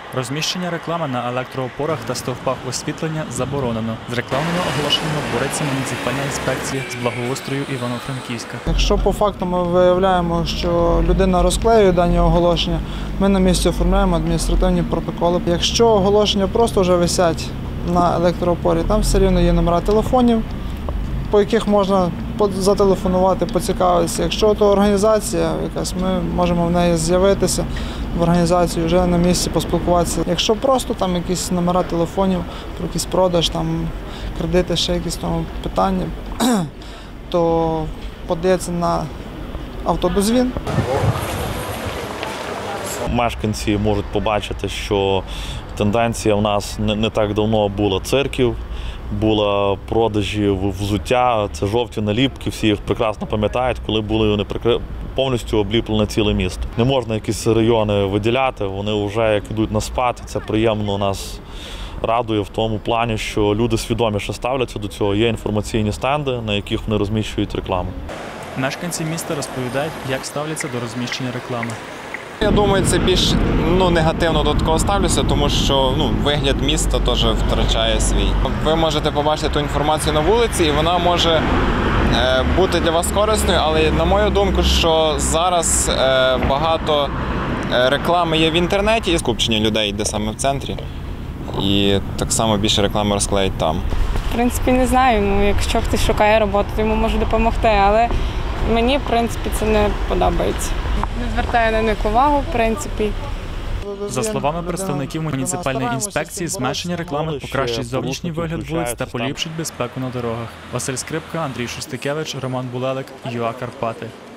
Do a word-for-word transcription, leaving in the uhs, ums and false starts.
Розміщення реклами на електроопорах та стовпах освітлення заборонено. З рекламними оголошеннями бореться муніципальна інспекція з благоустрою Івано-Франківська. Якщо по факту ми виявляємо, що людина розклеює дані оголошення, ми на місці оформляємо адміністративні протоколи. Якщо оголошення просто вже висять на електроопорі, там все рівно є номера телефонів, по яких можна зателефонувати, поцікавитися. Якщо то організація якась, ми можемо в неї з'явитися в організації, вже на місці поспілкуватися. Якщо просто там якісь номера телефонів, про якийсь продаж, там кредити, ще якісь там питання, то подається на автодозвін. Мешканці можуть побачити, що тенденція в нас не, не так давно була цирків, були продажі взуття, це жовті наліпки, всі їх прекрасно пам'ятають, коли були вони повністю обліплені ціле місто. Не можна якісь райони виділяти, вони вже як йдуть на спад, і це приємно нас радує в тому плані, що люди свідоміше ставляться до цього. Є інформаційні стенди, на яких вони розміщують рекламу. Мешканці міста розповідають, як ставляться до розміщення реклами. Я думаю, це більш ну, негативно до такого ставлюся, тому що ну, вигляд міста теж втрачає свій. Ви можете побачити ту інформацію на вулиці, і вона може е, бути для вас корисною, але на мою думку, що зараз е, багато реклами є в інтернеті, і скупчення людей йде саме в центрі, і так само більше реклами розклеїть там. В принципі, не знаю, ну, якщо хтось шукає роботу, то йому може допомогти, але мені, в принципі, це не подобається. Не звертаю на них увагу, в принципі. За словами представників муніципальної інспекції, зменшення реклами покращить зовнішній вигляд вулиць та поліпшить безпеку на дорогах. Василь Скрипка, Андрій Шустикевич, Роман Булелик, ЮА Карпати.